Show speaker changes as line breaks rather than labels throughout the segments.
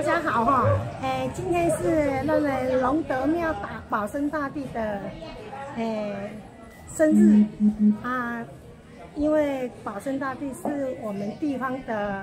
家好哈，今天是那个龙德庙保生大帝的生日啊，因为保生大帝是我们地方的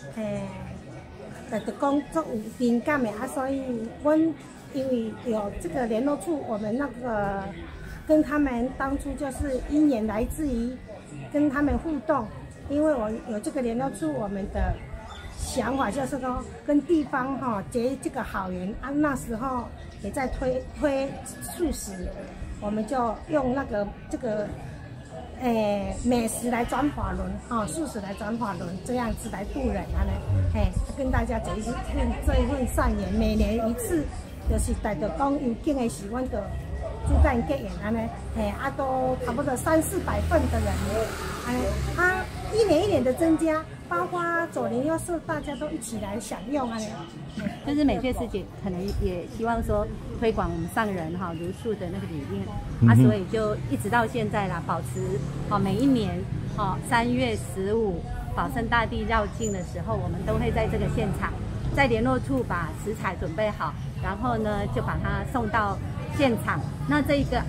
工作有灵感的啊，所以因为有这个联络处，我们那个跟他们当初就是因缘来自于跟他们互动，因为我有这个联络处，我们的想法就是说跟地方结这个好缘啊。那时候也在推素食，我们就用这个美食来转法轮素食来转法轮，这样子来度人啊呢，跟大家这一份善缘，每年一次，就是带着讲有景的时，阮就主干结缘安尼，都差不多300-400份的人，一年一年的增加，包括左邻右舍，大家都一起来享用啊。
就是美翠师姐可能也希望说推广我们上人茹素的那个理念，所以就一直到现在啦，保持每一年3月15保生大帝绕境的时候，我们都会在这个现场，在联络处把食材准备好，然后呢就把它送到现场。那这个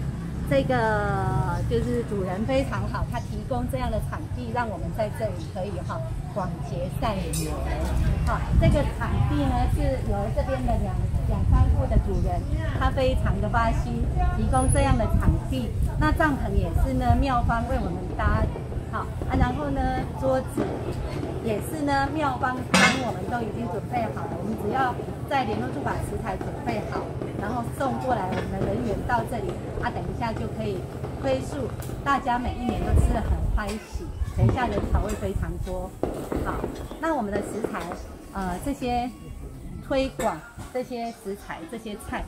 就是主人非常好，他提供这样的场地，让我们在这里可以广结善缘。这个场地呢是由这边的两三户的主人，他非常的发心提供这样的场地。那帐篷也是呢庙方为我们搭然后呢桌子也是呢庙方帮我们都已经准备好了，我们只要在联络处把食材准备好，然后送过来，我们的人员到这里等一下就可以推素，大家每一年都吃得很欢喜，等一下人潮会非常多。好，那我们的食材这些推广这些食材这些菜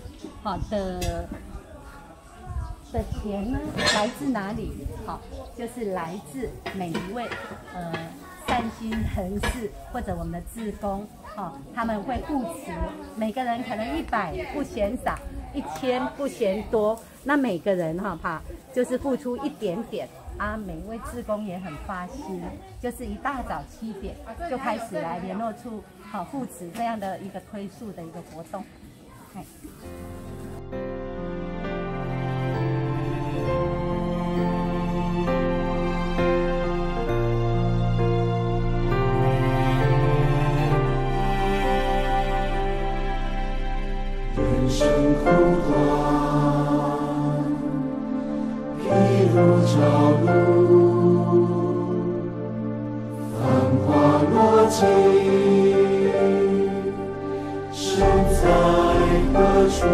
的钱呢来自哪里？就是来自每一位善心人士或者我们的志工他们会护持，每个人可能100不嫌少，1000不嫌多，那每个人就是付出一点点每一位志工也很发心，就是一大早7点就开始来联络处护持这样的一个推素的一个活动。
人生苦短，譬如朝露，繁华落尽，身在何处？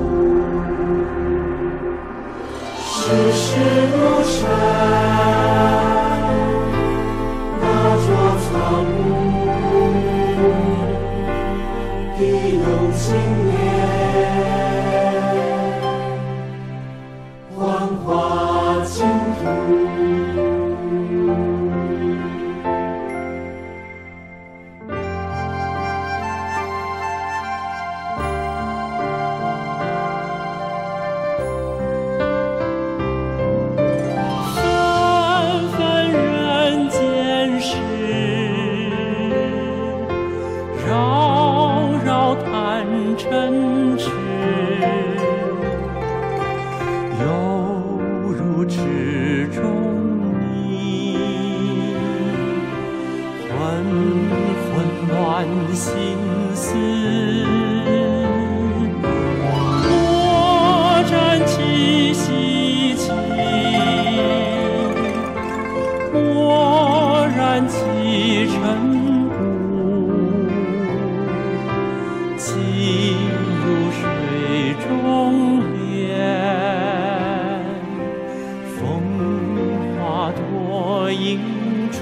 世事如尘，那座苍梧，地动经年。幻化净土。
纷纷人间事，扰扰贪嗔痴。犹如池中泥，混混乱心思。莫沾其习气，莫染其尘污，浸入水中风华脱影处。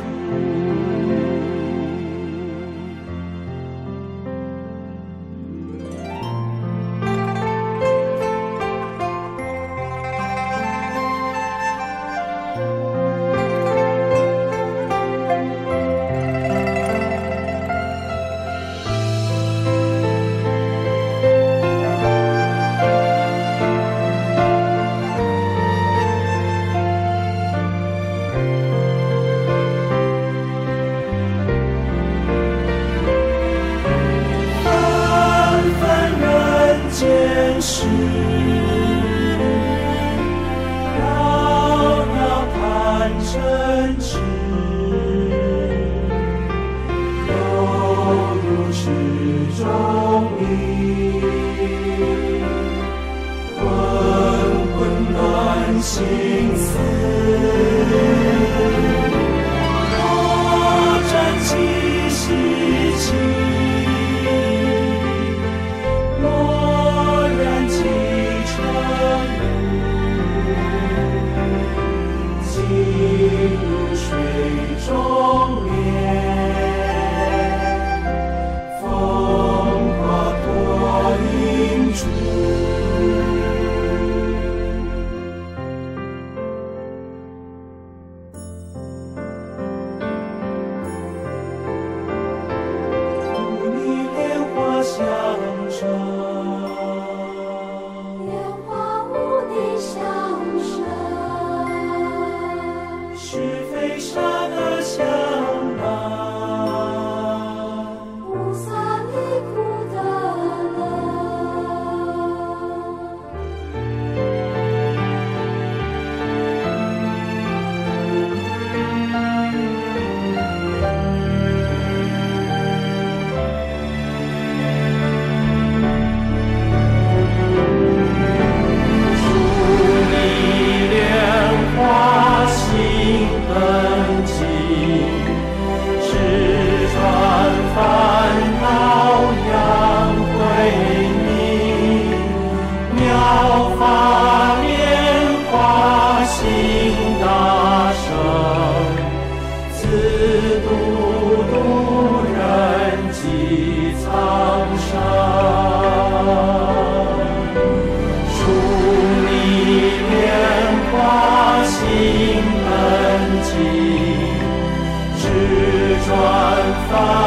深知，犹如池中灵，滚滚暖心思。我真气息气，若然其成进入水中莲，风花朵映出。相声，
莲花舞的响声，
是非善恶相让，
无散离苦的
转繁